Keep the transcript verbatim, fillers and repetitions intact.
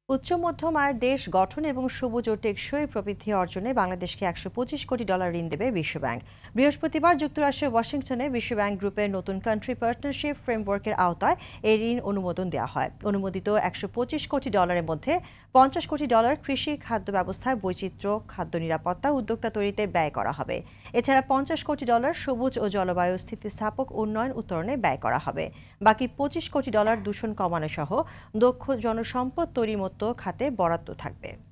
উচ্চ মধ্যম আয়ের দেশ গঠন এবং সবুজ ও টেকসই প্রবৃদ্ধি অর্জনে বাংলাদেশকে একশো পঁচিশ কোটি ডলার ঋণ দেবে বিশ্বব্যাংক। বৃহস্পতিবার যুক্তরাষ্ট্রের ওয়াশিংটনে বিশ্বব্যাংক গ্রুপের নতুন কান্ট্রি পার্টনারশিপ ফ্রেমওয়ার্কের আওতায় এই ঋণ অনুমোদন দেওয়া হয়। অনুমোদিত একশো পঁচিশ কোটি ডলারের মধ্যে পঞ্চাশ কোটি ডলার কৃষি খাদ্য ব্যবস্থায় বৈচিত্র্য, খাদ্য নিরাপত্তা, উদ্যোক্তা তৈরিতে ব্যয় করা হবে। এছাড়া পঞ্চাশ কোটি ডলার সবুজ ও জলবায়ু স্থিতিস্থাপক উন্নয়ন উত্তরণে ব্যয় করা হবে। বাকি পঁচিশ কোটি ডলার দূষণ কমানো সহ দক্ষ জনসম্পদ তৈরির মতো খাতে বরাদ্দ থাকবে।